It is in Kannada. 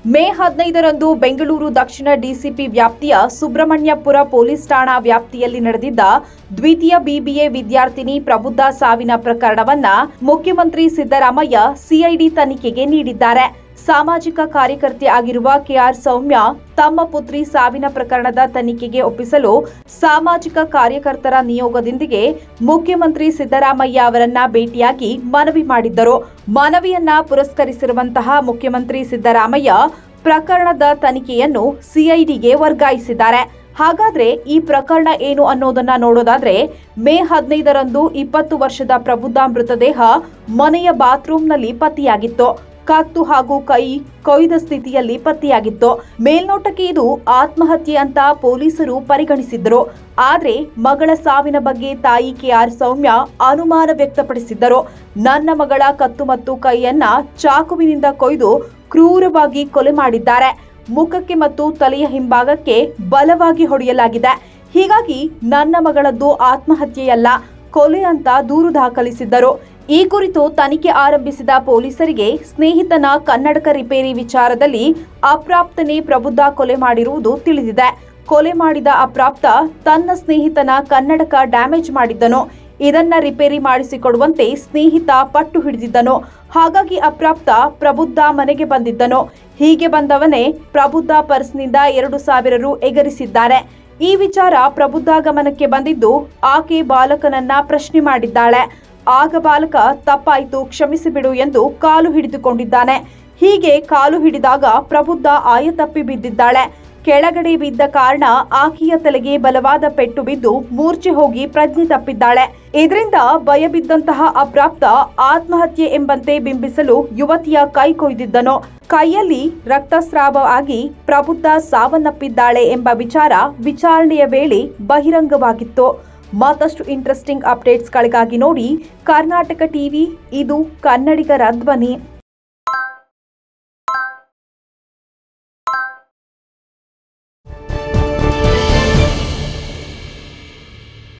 ಮೇ 15ರಂದು ಬೆಂಗಳೂರು ದಕ್ಷಿಣ ಡಿಸಿಪಿ ವ್ಯಾಪ್ತಿಯ ಸುಬ್ರಹ್ಮಣ್ಯಪುರ ಪೊಲೀಸ್ ಠಾಣಾ ವ್ಯಾಪ್ತಿಯಲ್ಲಿ ನಡೆದಿದ್ದ ದ್ವಿತೀಯ ಬಿಬಿಎ ವಿದ್ಯಾರ್ಥಿನಿ ಪ್ರಬುದ್ಧ ಸಾವಿನ ಪ್ರಕರಣವನ್ನ ಮುಖ್ಯಮಂತ್ರಿ ಸಿದ್ದರಾಮಯ್ಯ ಸಿಐಡಿ ತನಿಖೆಗೆ ನೀಡಿದ್ದಾರೆ. ಸಾಮಾಜಿಕ ಕಾರ್ಯಕರ್ತೆ ಆಗಿರುವ ಕೆಆರ್ ಸೌಮ್ಯ ತಮ್ಮ ಪುತ್ರಿ ಸಾವಿನ ಪ್ರಕರಣದ ತನಿಖೆಗೆ ಒಪ್ಪಿಸಲು ಸಾಮಾಜಿಕ ಕಾರ್ಯಕರ್ತರ ನಿಯೋಗದೊಂದಿಗೆ ಮುಖ್ಯಮಂತ್ರಿ ಸಿದ್ದರಾಮಯ್ಯ ಅವರನ್ನ ಭೇಟಿಯಾಗಿ ಮನವಿ ಮಾಡಿದ್ದರು. ಮನವಿಯನ್ನ ಪುರಸ್ಕರಿಸಿರುವಂತಹ ಮುಖ್ಯಮಂತ್ರಿ ಸಿದ್ದರಾಮಯ್ಯ ಪ್ರಕರಣದ ತನಿಖೆಯನ್ನು ಸಿಐಡಿಗೆ ವರ್ಗಾಯಿಸಿದ್ದಾರೆ. ಹಾಗಾದ್ರೆ ಈ ಪ್ರಕರಣ ಏನು ಅನ್ನೋದನ್ನ ನೋಡೋದಾದ್ರೆ, ಮೇ 15ರಂದು 20 ವರ್ಷದ ಪ್ರಬುದ್ಧ ಮೃತದೇಹ ಮನೆಯ ಬಾತ್ರೂಮ್ನಲ್ಲಿ ಪತ್ತೆಯಾಗಿತ್ತು. ಕತ್ತು ಹಾಗೂ ಕೈ ಕೊಯ್ದ ಸ್ಥಿತಿಯಲ್ಲಿ ಪತ್ತೆಯಾಗಿತ್ತು. ಮೇಲ್ನೋಟಕ್ಕೆ ಇದು ಆತ್ಮಹತ್ಯೆ ಅಂತ ಪೊಲೀಸರು ಪರಿಗಣಿಸಿದ್ದರು. ಆದ್ರೆ ಮಗಳ ಸಾವಿನ ಬಗ್ಗೆ ತಾಯಿ ಕೆಆರ್ ಸೌಮ್ಯ ಅನುಮಾನ ವ್ಯಕ್ತಪಡಿಸಿದ್ದರು. ನನ್ನ ಮಗಳ ಕತ್ತು ಮತ್ತು ಕೈಯನ್ನ ಚಾಕುವಿನಿಂದ ಕೊಯ್ದು ಕ್ರೂರವಾಗಿ ಕೊಲೆ ಮಾಡಿದ್ದಾರೆ. ಮುಖಕ್ಕೆ ಮತ್ತು ತಲೆಯ ಹಿಂಭಾಗಕ್ಕೆ ಬಲವಾಗಿ ಹೊಡೆಯಲಾಗಿದೆ. ಹೀಗಾಗಿ ನನ್ನ ಮಗಳದ್ದು ಆತ್ಮಹತ್ಯೆಯಲ್ಲ, ಕೊಲೆ ಅಂತ ದೂರು ದಾಖಲಿಸಿದ್ದರು. ಈ ಕುರಿತು ತನಿಖೆ ಆರಂಭಿಸಿದ ಪೊಲೀಸರಿಗೆ ಸ್ನೇಹಿತನ ಕನ್ನಡಕ ರಿಪೇರಿ ವಿಚಾರದಲ್ಲಿ ಅಪ್ರಾಪ್ತನೇ ಪ್ರಬುದ್ಧ ಕೊಲೆ ಮಾಡಿರುವುದು ತಿಳಿದಿದೆ. ಕೊಲೆ ಮಾಡಿದ ಅಪ್ರಾಪ್ತ ತನ್ನ ಸ್ನೇಹಿತನ ಕನ್ನಡಕ ಡ್ಯಾಮೇಜ್ ಮಾಡಿದ್ದನು. ಇದನ್ನ ರಿಪೇರಿ ಮಾಡಿಸಿಕೊಡುವಂತೆ ಸ್ನೇಹಿತ ಪಟ್ಟು ಹಿಡಿದಿದ್ದನು. ಹಾಗಾಗಿ ಅಪ್ರಾಪ್ತ ಪ್ರಬುದ್ಧ ಮನೆಗೆ ಬಂದಿದ್ದನು. ಹೀಗೆ ಬಂದವನೇ ಪ್ರಬುದ್ಧ ಪರ್ಸ್ನಿಂದ 2,000 ರು ಎಗರಿಸಿದ್ದಾರೆ. ಈ ವಿಚಾರ ಪ್ರಬುದ್ಧ ಗಮನಕ್ಕೆ ಬಂದಿದ್ದು ಆಕೆ ಬಾಲಕನನ್ನ ಪ್ರಶ್ನೆ ಮಾಡಿದ್ದಾಳೆ. ಆಗ ಬಾಲಕ ತಪ್ಪಾಯಿತು, ಕ್ಷಮಿಸಿಬಿಡು ಎಂದು ಕಾಲು ಹಿಡಿದುಕೊಂಡಿದ್ದಾನೆ. ಹೀಗೆ ಕಾಲು ಹಿಡಿದಾಗ ಪ್ರಬುದ್ಧ ಆಯತಪ್ಪಿ ಬಿದ್ದಿದ್ದಾಳೆ. ಕೆಳಗಡೆ ಬಿದ್ದ ಕಾರಣ ಆಕೆಯ ತಲೆಗೆ ಬಲವಾದ ಪೆಟ್ಟು ಬಿದ್ದು ಮೂರ್ಛೆ ಹೋಗಿ ಪ್ರಜ್ಞೆ ತಪ್ಪಿದ್ದಾಳೆ. ಇದರಿಂದ ಭಯ ಬಿದ್ದಂತಹ ಅಪ್ರಾಪ್ತ ಆತ್ಮಹತ್ಯೆ ಎಂಬಂತೆ ಬಿಂಬಿಸಲು ಯುವತಿಯ ಕೈ ಕೊಯ್ದಿದ್ದನು. ಕೈಯಲ್ಲಿ ರಕ್ತಸ್ರಾವ ಆಗಿ ಪ್ರಬುದ್ಧ ಸಾವನ್ನಪ್ಪಿದ್ದಾಳೆ ಎಂಬ ವಿಚಾರ ವಿಚಾರಣೆಯ ವೇಳೆ ಬಹಿರಂಗವಾಗಿತ್ತು. ಮತ್ತಷ್ಟು ಇಂಟ್ರೆಸ್ಟಿಂಗ್ ಅಪ್ಡೇಟ್ಸ್ಗಳಿಗಾಗಿ ನೋಡಿ ಕರ್ನಾಟಕ ಟಿವಿ, ಇದು ಕನ್ನಡಿಗರ ಧ್ವನಿ.